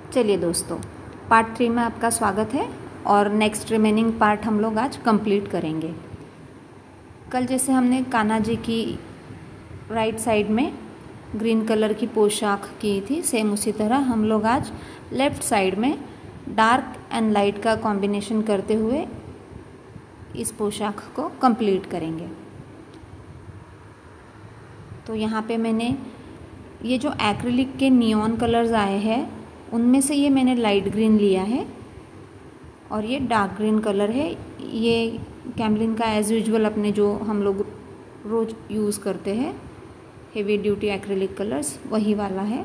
चलिए दोस्तों, पार्ट 3 में आपका स्वागत है और नेक्स्ट रिमेनिंग पार्ट हम लोग आज कंप्लीट करेंगे। कल जैसे हमने कान्हा जी की राइट साइड में ग्रीन कलर की पोशाक की थी, सेम उसी तरह हम लोग आज लेफ्ट साइड में डार्क एंड लाइट का कॉम्बिनेशन करते हुए इस पोशाक को कंप्लीट करेंगे। तो यहाँ पे मैंने ये जो एक्रिलिक के नियॉन कलर्स आए हैं उनमें से ये मैंने लाइट ग्रीन लिया है और ये डार्क ग्रीन कलर है। ये कैमलिन का एज यूजुअल अपने जो हम लोग रोज़ यूज़ करते हैं हेवी ड्यूटी एक्रिलिक कलर्स, वही वाला है।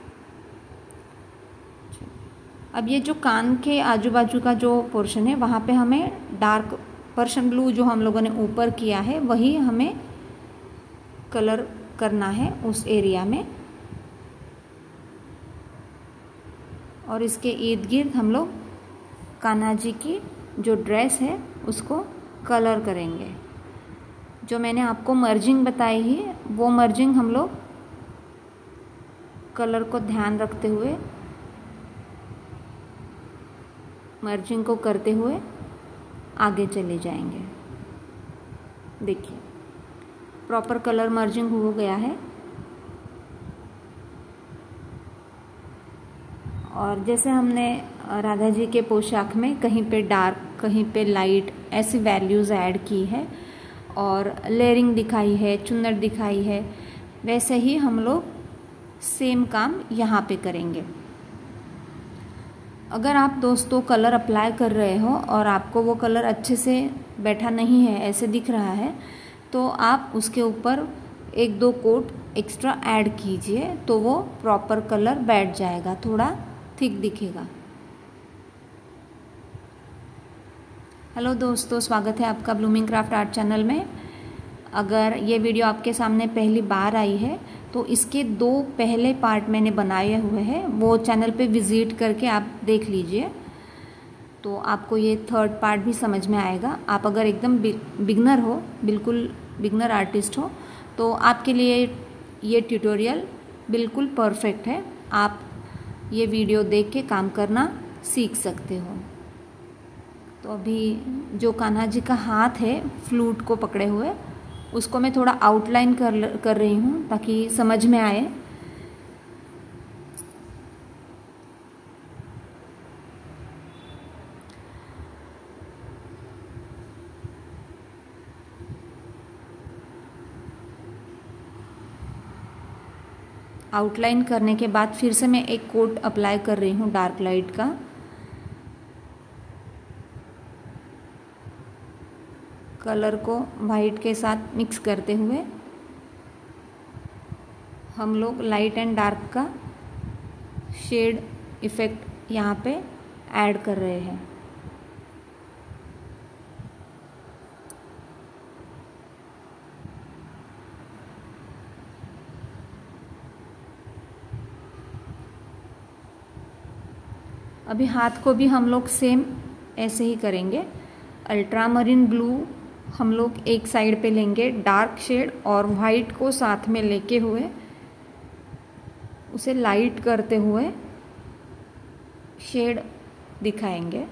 अब ये जो कान के आजू बाजू का जो पोर्शन है वहाँ पे हमें डार्क पर्शियन ब्लू जो हम लोगों ने ऊपर किया है वही हमें कलर करना है उस एरिया में, और इसके इर्द गिर्द हम लोग कान्हा जी की जो ड्रेस है उसको कलर करेंगे। जो मैंने आपको मर्जिंग बताई है वो मर्जिंग हम लोग कलर को ध्यान रखते हुए मर्जिंग को करते हुए आगे चले जाएंगे। देखिए प्रॉपर कलर मर्जिंग हो गया है और जैसे हमने राधा जी के पोशाक में कहीं पे डार्क कहीं पे लाइट ऐसी वैल्यूज़ ऐड की है और लेयरिंग दिखाई है, चुन्नट दिखाई है, वैसे ही हम लोग सेम काम यहाँ पे करेंगे। अगर आप दोस्तों कलर अप्लाई कर रहे हो और आपको वो कलर अच्छे से बैठा नहीं है, ऐसे दिख रहा है, तो आप उसके ऊपर 1-2 कोट एक्स्ट्रा ऐड कीजिए तो वो प्रॉपर कलर बैठ जाएगा, थोड़ा थिक दिखेगा। हेलो दोस्तों, स्वागत है आपका ब्लूमिंग क्राफ्ट आर्ट चैनल में। अगर ये वीडियो आपके सामने पहली बार आई है तो इसके 2 पहले पार्ट मैंने बनाए हुए हैं, वो चैनल पे विज़िट करके आप देख लीजिए तो आपको ये 3rd पार्ट भी समझ में आएगा। आप अगर एकदम बिगनर हो, बिल्कुल बिगनर आर्टिस्ट हो, तो आपके लिए ये ट्यूटोरियल बिल्कुल परफेक्ट है। आप ये वीडियो देख के काम करना सीख सकते हो। तो अभी जो कान्हा जी का हाथ है फ्लूट को पकड़े हुए, उसको मैं थोड़ा आउटलाइन कर रही हूँ ताकि समझ में आए। आउटलाइन करने के बाद फिर से मैं एक कोट अप्लाई कर रही हूँ डार्क लाइट का। कलर को वाइट के साथ मिक्स करते हुए हम लोग लाइट एंड डार्क का शेड इफ़ेक्ट यहाँ पे ऐड कर रहे हैं। अभी हाथ को भी हम लोग सेम ऐसे ही करेंगे। अल्ट्रामरीन ब्लू हम लोग एक साइड पे लेंगे डार्क शेड और वाइट को साथ में लेके हुए उसे लाइट करते हुए शेड दिखाएंगे।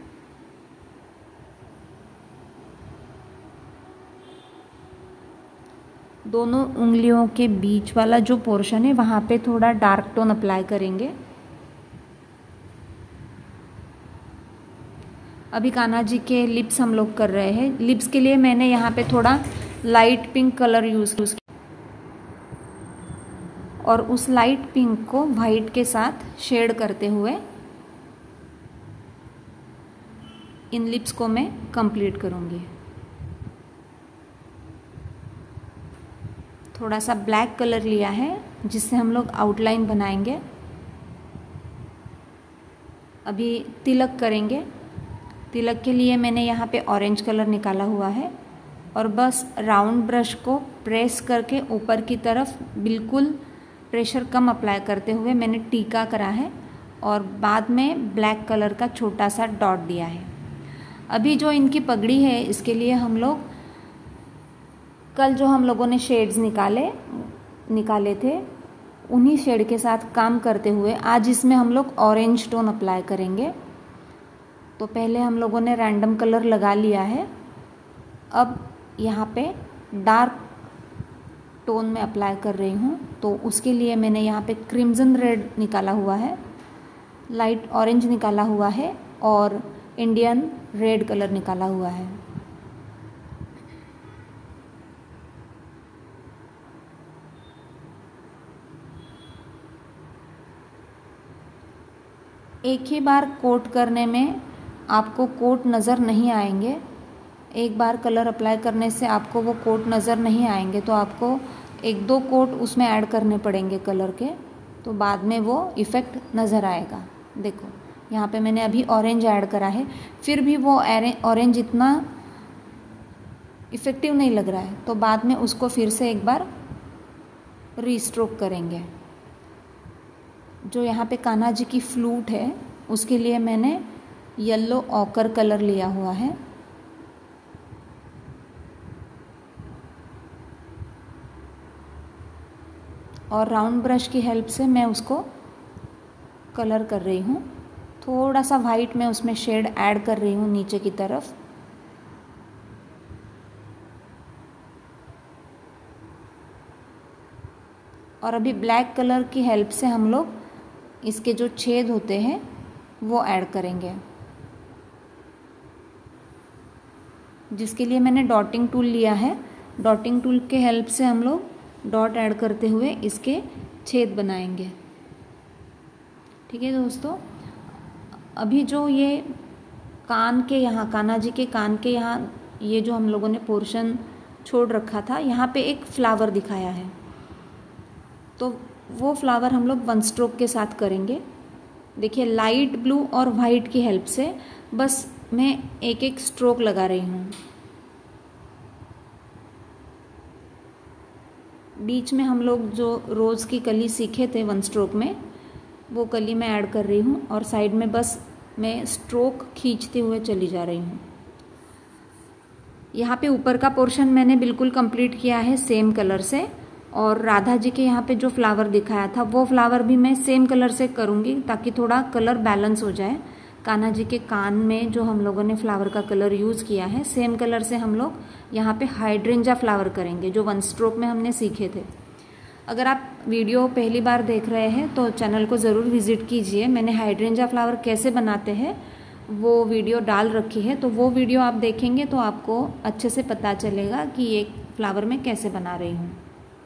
दोनों उंगलियों के बीच वाला जो पोर्शन है वहाँ पे थोड़ा डार्क टोन अप्लाई करेंगे। अभी कान्हा जी के लिप्स हम लोग कर रहे हैं। लिप्स के लिए मैंने यहाँ पे थोड़ा लाइट पिंक कलर यूज़ किया और उस लाइट पिंक को वाइट के साथ शेड करते हुए इन लिप्स को मैं कंप्लीट करूँगी। थोड़ा सा ब्लैक कलर लिया है जिससे हम लोग आउटलाइन बनाएंगे। अभी तिलक करेंगे। तिलक के लिए मैंने यहाँ पे ऑरेंज कलर निकाला हुआ है और बस राउंड ब्रश को प्रेस करके ऊपर की तरफ बिल्कुल प्रेशर कम अप्लाई करते हुए मैंने टीका करा है और बाद में ब्लैक कलर का छोटा सा डॉट दिया है। अभी जो इनकी पगड़ी है इसके लिए हम लोग कल जो हम लोगों ने शेड्स निकाले थे उन्हीं शेड के साथ काम करते हुए आज इसमें हम लोग ऑरेंज टोन अप्लाई करेंगे। तो पहले हम लोगों ने रैंडम कलर लगा लिया है, अब यहाँ पे डार्क टोन में अप्लाई कर रही हूँ। तो उसके लिए मैंने यहाँ पे क्रिम्जन रेड निकाला हुआ है, लाइट ऑरेंज निकाला हुआ है और इंडियन रेड कलर निकाला हुआ है। एक ही बार कोट करने में आपको कोट नज़र नहीं आएंगे, एक बार कलर अप्लाई करने से आपको वो कोट नज़र नहीं आएंगे, तो आपको 1-2 कोट उसमें ऐड करने पड़ेंगे कलर के, तो बाद में वो इफ़ेक्ट नज़र आएगा। देखो यहाँ पे मैंने अभी ऑरेंज ऐड करा है, फिर भी वो ऑरेंज इतना इफ़ेक्टिव नहीं लग रहा है, तो बाद में उसको फिर से एक बार रीस्ट्रोक करेंगे। जो यहाँ पे कान्हा जी की फ्लूट है उसके लिए मैंने येलो ऑकर कलर लिया हुआ है। और राउंड ब्रश की हेल्प से मैं उसको कलर कर रही हूँ। थोड़ा सा वाइट मैं उसमें शेड ऐड कर रही हूँ नीचे की तरफ। और अभी ब्लैक कलर की हेल्प से हम लोग इसके जो छेद होते हैं वो ऐड करेंगे, जिसके लिए मैंने डॉटिंग टूल लिया है। डॉटिंग टूल के हेल्प से हम लोग डॉट ऐड करते हुए इसके छेद बनाएंगे। ठीक है दोस्तों, अभी जो ये कान के यहाँ, कान्हा जी के कान के यहाँ ये जो हम लोगों ने पोर्शन छोड़ रखा था, यहाँ पे एक फ्लावर दिखाया है, तो वो फ्लावर हम लोग 1 स्ट्रोक के साथ करेंगे। देखिए लाइट ब्लू और वाइट की हेल्प से बस मैं एक स्ट्रोक लगा रही हूँ। बीच में हम लोग जो रोज़ की कली सीखे थे 1 स्ट्रोक में, वो कली मैं ऐड कर रही हूँ और साइड में बस मैं स्ट्रोक खींचते हुए चली जा रही हूँ। यहाँ पे ऊपर का पोर्शन मैंने बिल्कुल कंप्लीट किया है सेम कलर से, और राधा जी के यहाँ पे जो फ्लावर दिखाया था वो फ्लावर भी मैं सेम कलर से करूँगी ताकि थोड़ा कलर बैलेंस हो जाए। कान्हा जी के कान में जो हम लोगों ने फ्लावर का कलर यूज़ किया है, सेम कलर से हम लोग यहाँ पे हाइड्रेंजा फ्लावर करेंगे जो 1 स्ट्रोक में हमने सीखे थे। अगर आप वीडियो पहली बार देख रहे हैं तो चैनल को ज़रूर विजिट कीजिए। मैंने हाइड्रेंजा फ्लावर कैसे बनाते हैं वो वीडियो डाल रखी है, तो वो वीडियो आप देखेंगे तो आपको अच्छे से पता चलेगा कि ये फ्लावर मैं कैसे बना रही हूँ।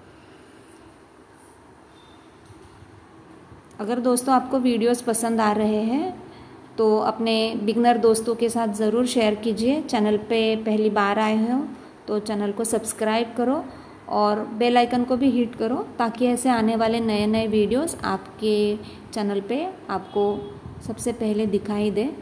अगर दोस्तों आपको वीडियोस पसंद आ रहे हैं तो अपने बिगनर दोस्तों के साथ ज़रूर शेयर कीजिए। चैनल पे पहली बार आए हो तो चैनल को सब्सक्राइब करो और बेल आइकन को भी हिट करो ताकि ऐसे आने वाले नए नए वीडियोस आपके चैनल पे आपको सबसे पहले दिखाई दे।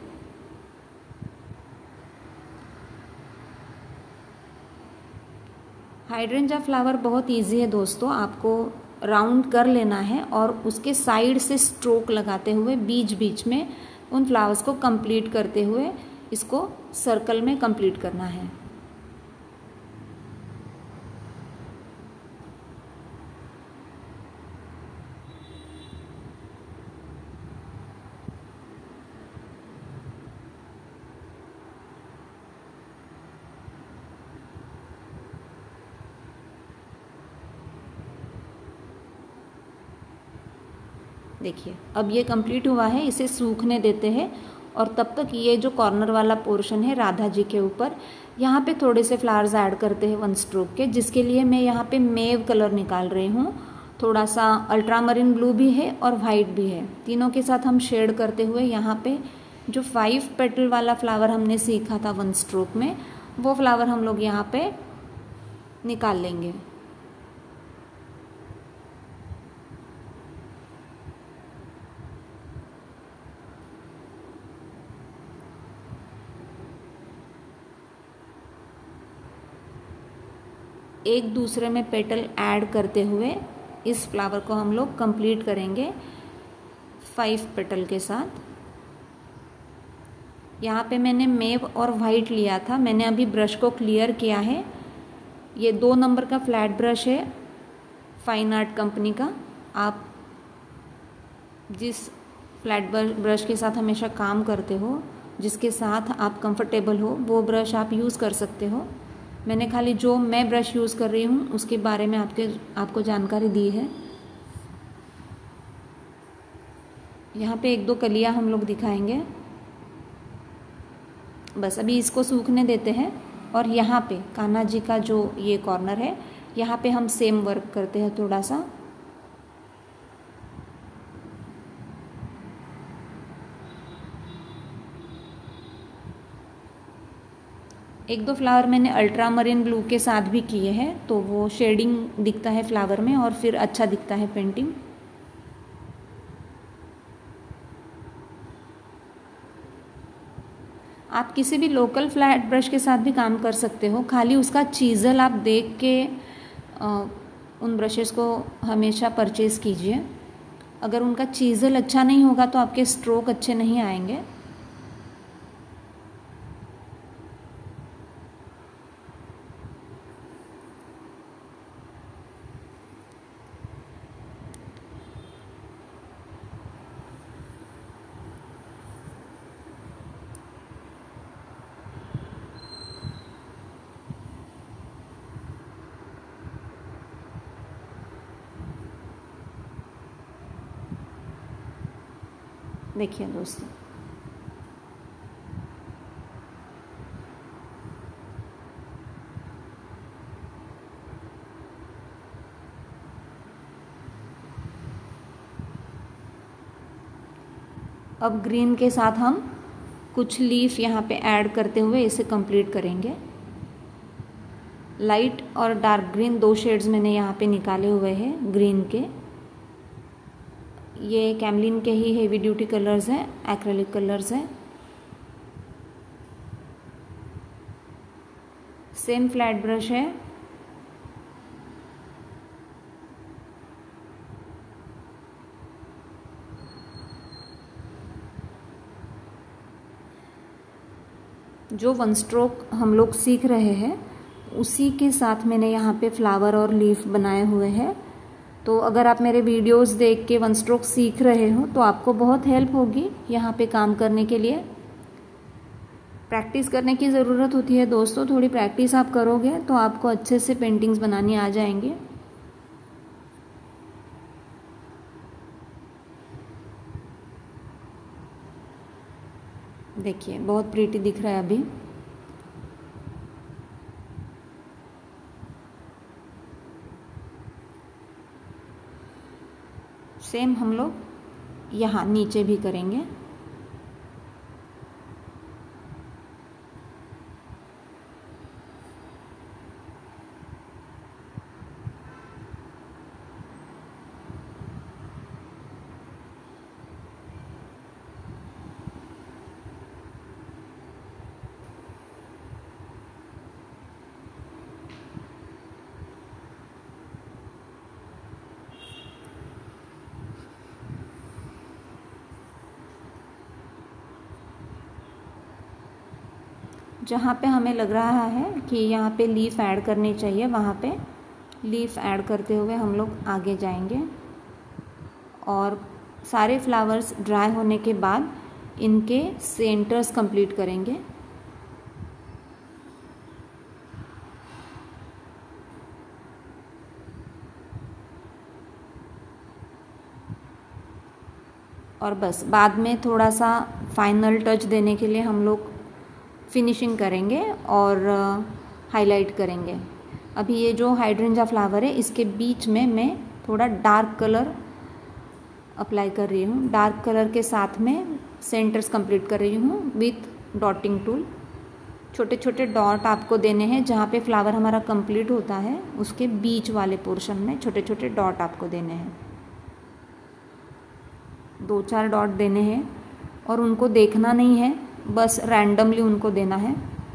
हाइड्रेंजा फ्लावर बहुत इजी है दोस्तों, आपको राउंड कर लेना है और उसके साइड से स्ट्रोक लगाते हुए बीच बीच में उन फ्लावर्स को कंप्लीट करते हुए इसको सर्कल में कंप्लीट करना है। देखिए अब ये कंप्लीट हुआ है, इसे सूखने देते हैं और तब तक ये जो कॉर्नर वाला पोर्शन है राधा जी के ऊपर, यहाँ पे थोड़े से फ्लावर्स ऐड करते हैं 1 स्ट्रोक के, जिसके लिए मैं यहाँ पे मेव कलर निकाल रही हूँ। थोड़ा सा अल्ट्रामरीन ब्लू भी है और वाइट भी है, तीनों के साथ हम शेड करते हुए यहाँ पे जो 5 पेटल वाला फ्लावर हमने सीखा था 1 स्ट्रोक में, वो फ्लावर हम लोग यहाँ पे निकाल लेंगे। एक दूसरे में पेटल ऐड करते हुए इस फ्लावर को हम लोग कंप्लीट करेंगे 5 पेटल के साथ। यहाँ पे मैंने मेव और वाइट लिया था, मैंने अभी ब्रश को क्लियर किया है। ये 2 नंबर का फ्लैट ब्रश है फाइन आर्ट कंपनी का, आप जिस फ्लैट ब्रश के साथ हमेशा काम करते हो, जिसके साथ आप कंफर्टेबल हो, वो ब्रश आप यूज़ कर सकते हो। मैंने खाली जो मैं ब्रश यूज़ कर रही हूँ उसके बारे में आपको जानकारी दी है। यहाँ पे एक दो कलियाँ हम लोग दिखाएंगे। बस अभी इसको सूखने देते हैं। और यहाँ पे कान्हा जी का जो ये कॉर्नर है, यहाँ पे हम सेम वर्क करते हैं थोड़ा सा। एक दो फ्लावर मैंने अल्ट्रा मरीन ब्लू के साथ भी किए हैं, तो वो शेडिंग दिखता है फ्लावर में और फिर अच्छा दिखता है पेंटिंग। आप किसी भी लोकल फ्लैट ब्रश के साथ भी काम कर सकते हो, खाली उसका चीज़ल आप देख के उन ब्रशेस को हमेशा परचेज़ कीजिए। अगर उनका चीज़ल अच्छा नहीं होगा तो आपके स्ट्रोक अच्छे नहीं आएंगे। देखिए दोस्तों, अब ग्रीन के साथ हम कुछ लीफ यहाँ पे ऐड करते हुए इसे कंप्लीट करेंगे। लाइट और डार्क ग्रीन दो शेड्स मैंने यहाँ पे निकाले हुए हैं ग्रीन के। ये कैमलिन के ही हेवी ड्यूटी कलर्स हैं, एक्रेलिक कलर्स हैं। सेम फ्लैट ब्रश है। जो वन स्ट्रोक हम लोग सीख रहे हैं उसी के साथ मैंने यहाँ पे फ्लावर और लीफ बनाए हुए हैं। तो अगर आप मेरे वीडियोस देख के वन स्ट्रोक सीख रहे हो तो आपको बहुत हेल्प होगी यहाँ पे काम करने के लिए। प्रैक्टिस करने की ज़रूरत होती है दोस्तों, थोड़ी प्रैक्टिस आप करोगे तो आपको अच्छे से पेंटिंग्स बनानी आ जाएंगी। देखिए बहुत प्रीटी दिख रहा है अभी। सेम हम लोग यहाँ नीचे भी करेंगे। जहाँ पे हमें लग रहा है कि यहाँ पे लीफ ऐड करनी चाहिए, वहाँ पे लीफ ऐड करते हुए हम लोग आगे जाएंगे। और सारे फ्लावर्स ड्राई होने के बाद इनके सेंटर्स कंप्लीट करेंगे। और बस बाद में थोड़ा सा फाइनल टच देने के लिए हम लोग फिनिशिंग करेंगे और हाईलाइट करेंगे। अभी ये जो हाइड्रेंजा फ्लावर है इसके बीच में मैं थोड़ा डार्क कलर अप्लाई कर रही हूँ। डार्क कलर के साथ में सेंटर्स कंप्लीट कर रही हूँ विथ डॉटिंग टूल। छोटे छोटे डॉट आपको देने हैं, जहाँ पे फ्लावर हमारा कंप्लीट होता है उसके बीच वाले पोर्शन में छोटे छोटे डॉट आपको देने हैं। 2-4 डॉट देने हैं और उनको देखना नहीं है, बस रैंडमली उनको देना है।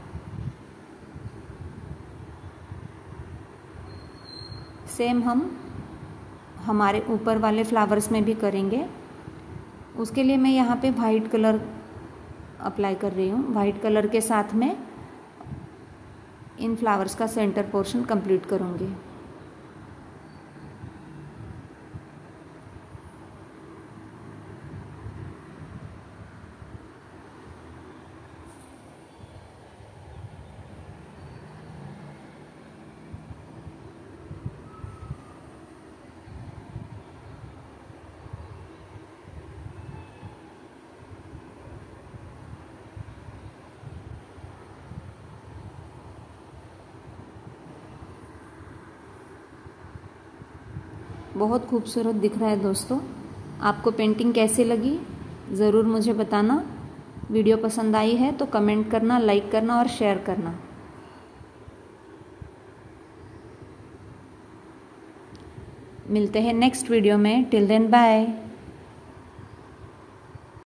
सेम हम हमारे ऊपर वाले फ्लावर्स में भी करेंगे। उसके लिए मैं यहाँ पे वाइट कलर अप्लाई कर रही हूँ। वाइट कलर के साथ में इन फ्लावर्स का सेंटर पोर्शन कंप्लीट करूँगी। बहुत खूबसूरत दिख रहा है दोस्तों। आपको पेंटिंग कैसी लगी ज़रूर मुझे बताना। वीडियो पसंद आई है तो कमेंट करना, लाइक करना और शेयर करना। मिलते हैं नेक्स्ट वीडियो में। Till then bye.